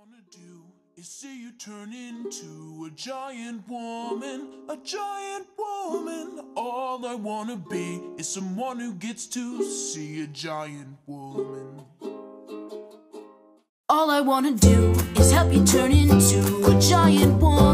wanna do is see you turn into a giant woman, a giant woman. All I wanna be is someone who gets to see a giant woman. All I wanna do is help you turn into a giant woman.